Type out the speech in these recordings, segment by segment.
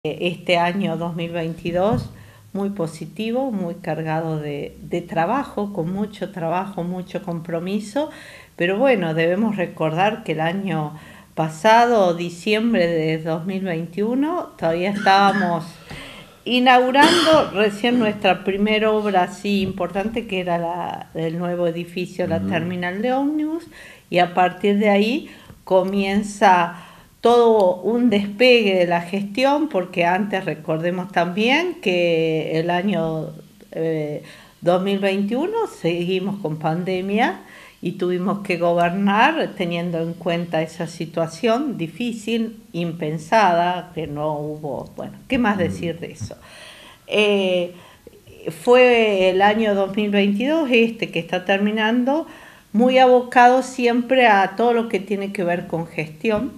Este año 2022 muy positivo, muy cargado de trabajo, con mucho trabajo, mucho compromiso, pero bueno, debemos recordar que el año pasado, diciembre de 2021, todavía estábamos inaugurando recién nuestra primera obra así importante, que era el nuevo edificio, la terminal de ómnibus, y a partir de ahí comienza todo un despegue de la gestión, porque antes recordemos también que el año 2021 seguimos con pandemia y tuvimos que gobernar teniendo en cuenta esa situación difícil, impensada, que no hubo, bueno, ¿qué más decir de eso? Fue el año 2022, que está terminando, muy abocado siempre a todo lo que tiene que ver con gestión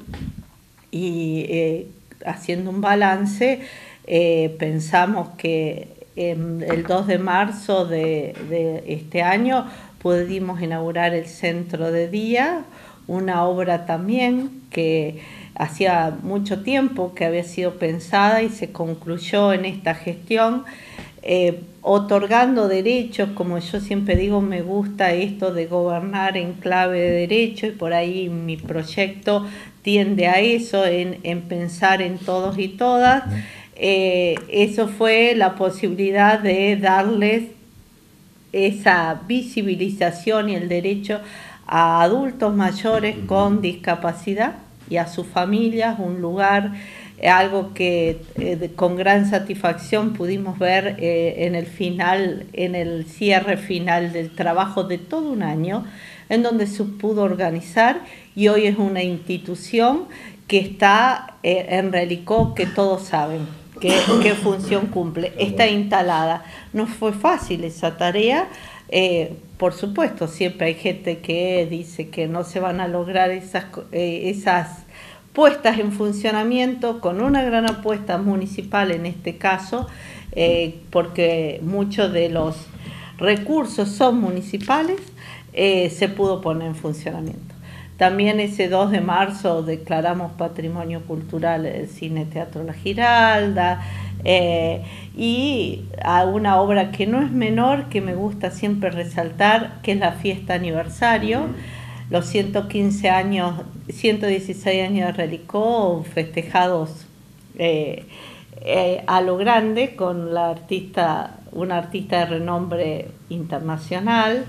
y haciendo un balance, pensamos que el 2 de marzo de este año pudimos inaugurar el centro de día, una obra también que hacía mucho tiempo que había sido pensada y se concluyó en esta gestión, otorgando derechos. Como yo siempre digo, me gusta esto de gobernar en clave de derecho, y por ahí mi proyecto tiende a eso, en pensar en todos y todas. Eso fue la posibilidad de darles esa visibilización y el derecho a adultos mayores con discapacidad y a sus familias, un lugar, algo que con gran satisfacción pudimos ver en el final, en el cierre final del trabajo de todo un año, en donde se pudo organizar, y hoy es una institución que está en Relicó, que todos saben qué función cumple, está instalada. No fue fácil esa tarea, por supuesto, siempre hay gente que dice que no se van a lograr esas puestas en funcionamiento, con una gran apuesta municipal en este caso, porque muchos de los recursos son municipales. Se pudo poner en funcionamiento. También ese 2 de marzo declaramos Patrimonio Cultural el Cine Teatro La Giralda, y a una obra que no es menor, que me gusta siempre resaltar, que es la fiesta aniversario, los 115 años, 116 años de Relicó, festejados a lo grande con una artista de renombre internacional,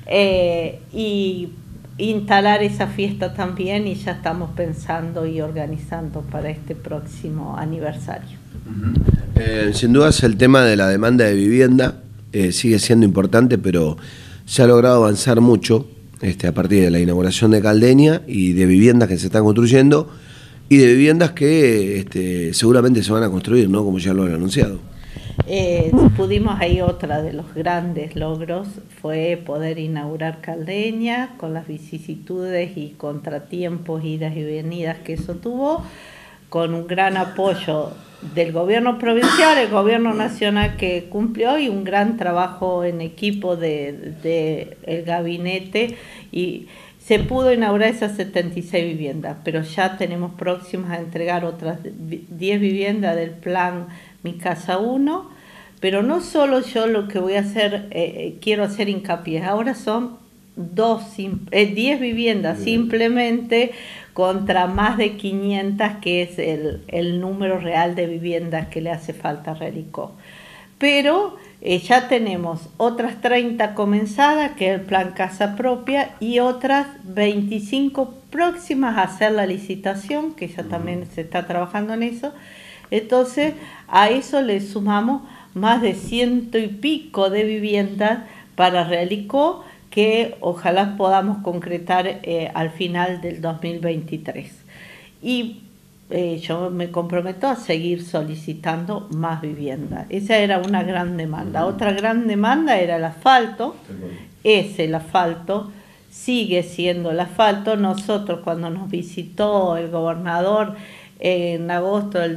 y instalar esa fiesta también, y ya estamos pensando y organizando para este próximo aniversario. Sin dudas el tema de la demanda de vivienda sigue siendo importante, pero se ha logrado avanzar mucho a partir de la inauguración de Caldeña, y de viviendas que se están construyendo y de viviendas que seguramente se van a construir, ¿no? Como ya lo han anunciado. Pudimos ahí, otra de los grandes logros fue poder inaugurar Caldeña, con las vicisitudes y contratiempos, idas y venidas que eso tuvo, con un gran apoyo del gobierno provincial, el gobierno nacional que cumplió, y un gran trabajo en equipo de el gabinete, y se pudo inaugurar esas 76 viviendas, pero ya tenemos próximas a entregar otras 10 viviendas del plan Mi Casa 1, pero no solo yo lo que voy a hacer, quiero hacer hincapié, ahora son 10 viviendas simplemente, contra más de 500 que es el número real de viviendas que le hace falta a Relicó. Pero ya tenemos otras 30 comenzadas, que es el plan Casa Propia, y otras 25 próximas a hacer la licitación, que ya también se está trabajando en eso. Entonces, a eso le sumamos más de 100 y pico de viviendas para Relicó, que ojalá podamos concretar al final del 2023. Y yo me comprometo a seguir solicitando más viviendas. Esa era una gran demanda. Otra gran demanda era el asfalto. Es el asfalto, sigue siendo el asfalto. Nosotros, cuando nos visitó el gobernador en agosto del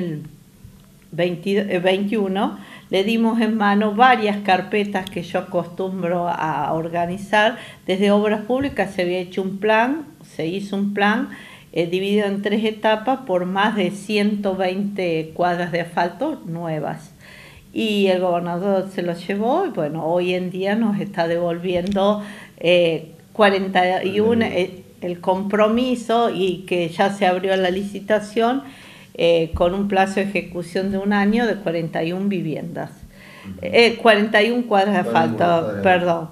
2021, le dimos en mano varias carpetas que yo acostumbro a organizar. Desde Obras Públicas se había hecho un plan, se hizo un plan dividido en 3 etapas por más de 120 cuadras de asfalto nuevas. Y el gobernador se lo llevó y bueno, hoy en día nos está devolviendo 41, el compromiso, y que ya se abrió la licitación con un plazo de ejecución de 1 año de 41 viviendas. 41 cuadras de asfalto, perdón.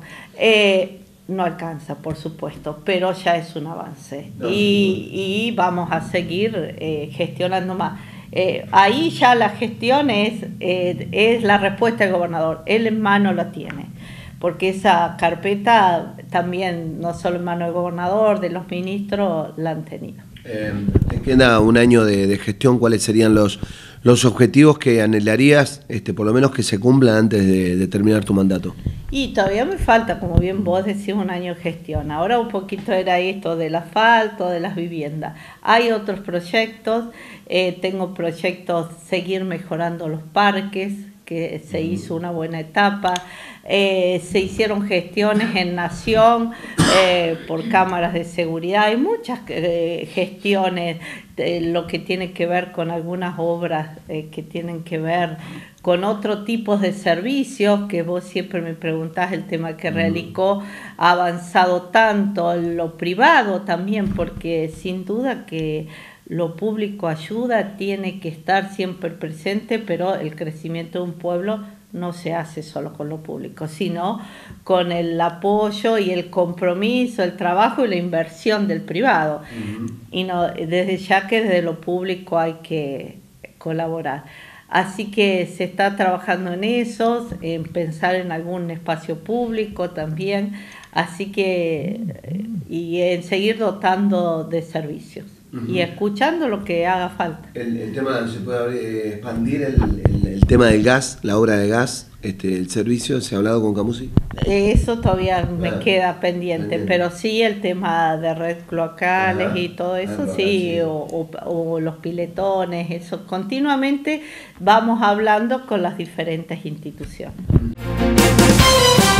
No alcanza, por supuesto, pero ya es un avance. Y vamos a seguir gestionando más. Ahí ya la gestión es la respuesta del gobernador. Él en mano la tiene, porque esa carpeta también, no solo en mano del gobernador, de los ministros, la han tenido. Te queda 1 año de gestión. ¿Cuáles serían los objetivos que anhelarías, por lo menos que se cumplan antes de terminar tu mandato? Y todavía me falta, como bien vos decís, 1 año de gestión. Ahora un poquito era esto del asfalto, de las viviendas. Hay otros proyectos, tengo proyectos seguir mejorando los parques, que se hizo una buena etapa. Se hicieron gestiones en Nación por cámaras de seguridad. Hay muchas gestiones, lo que tiene que ver con algunas obras que tienen que ver con otro tipo de servicios, que vos siempre me preguntás el tema que Realicó ha avanzado tanto, lo privado también, porque sin duda que lo público ayuda, tiene que estar siempre presente, pero el crecimiento de un pueblo no se hace solo con lo público, sino con el apoyo y el compromiso, el trabajo y la inversión del privado. Y no, desde ya que desde lo público hay que colaborar. Así que se está trabajando en eso, en pensar en algún espacio público también, así que y en seguir dotando de servicios. Y escuchando lo que haga falta. El tema, ¿se puede expandir el tema del gas, la obra de gas, el servicio? ¿Se ha hablado con Camusi? Eso todavía me queda pendiente, pero sí el tema de red cloacales y todo eso, sí, o los piletones, eso continuamente vamos hablando con las diferentes instituciones.